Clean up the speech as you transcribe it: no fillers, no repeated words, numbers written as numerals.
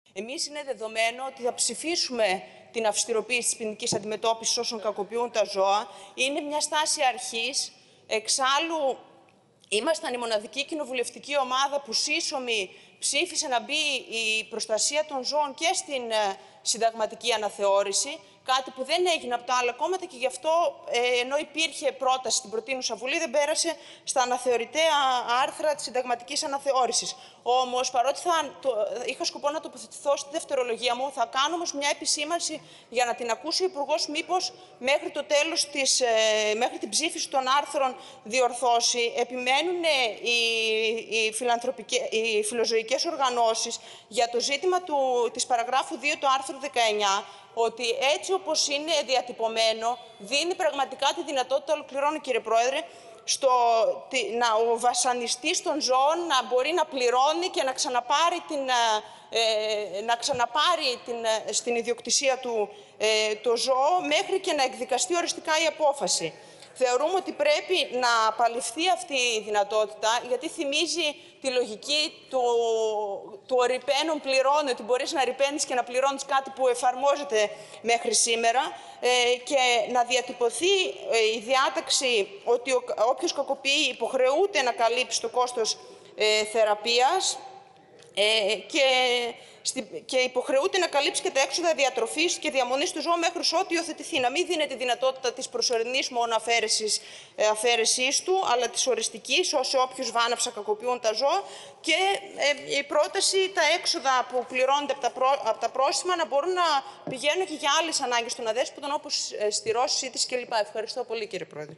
Εμείς είναι δεδομένο ότι θα ψηφίσουμε την αυστηροποίηση της ποινικής αντιμετώπισης όσων κακοποιούν τα ζώα. Είναι μια στάση αρχής. Εξάλλου, ήμασταν η μοναδική κοινοβουλευτική ομάδα που σύσσωμη ψήφισε να μπει η προστασία των ζώων και στην συνταγματική αναθεώρηση, κάτι που δεν έγινε από τα άλλα κόμματα και γι' αυτό, ενώ υπήρχε πρόταση στην προτείνουσα Βουλή, δεν πέρασε στα αναθεωρητέα άρθρα της συνταγματικής αναθεώρησης. Όμως, παρότι είχα σκοπό να τοποθετηθώ στη δευτερολογία μου, θα κάνω όμως μια επισήμανση για να την ακούσει ο Υπουργός, μήπως μέχρι το τέλος μέχρι την ψήφιση των άρθρων διορθώσει. Επιμένουν οι φιλοζωικές οργανώσεις για το ζήτημα της παραγράφου 2 του άρθρου 19, ότι έτσι όπως είναι διατυπωμένο δίνει πραγματικά τη δυνατότητα, ολοκληρώνω κύριε Πρόεδρε, ο βασανιστής των ζώων να μπορεί να πληρώνει και να ξαναπάρει στην ιδιοκτησία του το ζώο μέχρι και να εκδικαστεί οριστικά η απόφαση. Θεωρούμε ότι πρέπει να απαλληφθεί αυτή η δυνατότητα, γιατί θυμίζει τη λογική του «ρηπαίνων πληρώνει», ότι μπορείς να ρηπαίνεις και να πληρώνεις κάτι που εφαρμόζεται μέχρι σήμερα, και να διατυπωθεί η διάταξη ότι όποιος κακοποιεί υποχρεούται να καλύψει το κόστος θεραπείας και υποχρεούται να καλύψει και τα έξοδα διατροφής και διαμονής του ζώου μέχρι ότου υιοθετηθεί. Να μην δίνεται τη δυνατότητα της προσωρινής μόνο αφαίρεσής του, αλλά της οριστικής σε όποιους βάναυσα κακοποιούν τα ζώα, και η πρόταση τα έξοδα που πληρώνονται από τα πρόστιμα να μπορούν να πηγαίνουν και για άλλες ανάγκες των αδέσποτων, όπως στηρώσεις, σύτης κλπ. Ευχαριστώ πολύ κύριε Πρόεδρε.